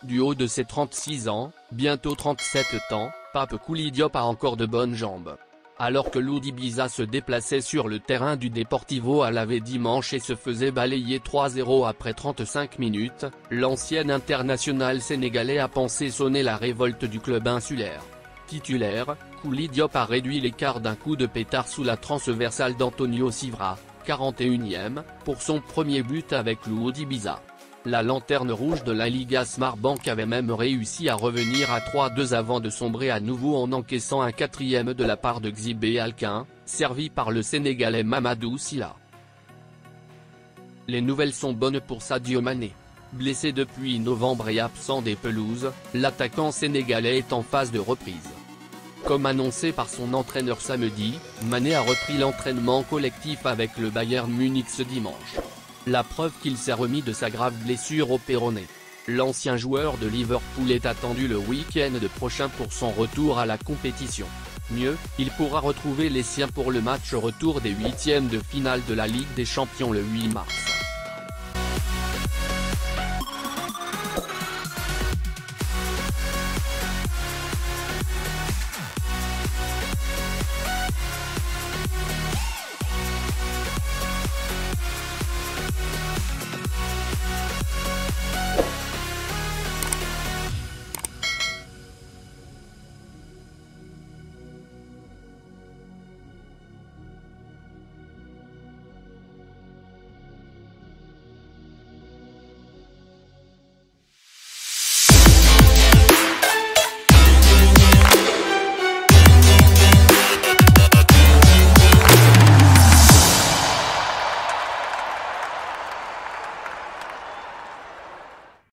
Du haut de ses 36 ans, bientôt 37 ans, Pape Kouli Diop a encore de bonnes jambes. Alors que Lourdes Ibiza se déplaçait sur le terrain du Deportivo Alavés dimanche et se faisait balayer 3-0 après 35 minutes, l'ancien international sénégalais a pensé sonner la révolte du club insulaire. Titulaire, Kouli Diop a réduit l'écart d'un coup de pétard sous la transversale d'Antonio Sivra, 41e, pour son premier but avec Lourdes Ibiza. La lanterne rouge de la Liga Smartbank avait même réussi à revenir à 3-2 avant de sombrer à nouveau en encaissant un 4e de la part de Xhibé Alquin, servi par le Sénégalais Mamadou Sylla. Les nouvelles sont bonnes pour Sadio Mané. Blessé depuis novembre et absent des pelouses, l'attaquant sénégalais est en phase de reprise. Comme annoncé par son entraîneur samedi, Mané a repris l'entraînement collectif avec le Bayern Munich ce dimanche. La preuve qu'il s'est remis de sa grave blessure au péroné. L'ancien joueur de Liverpool est attendu le week-end prochain pour son retour à la compétition. Mieux, il pourra retrouver les siens pour le match retour des huitièmes de finale de la Ligue des Champions le 8 mars.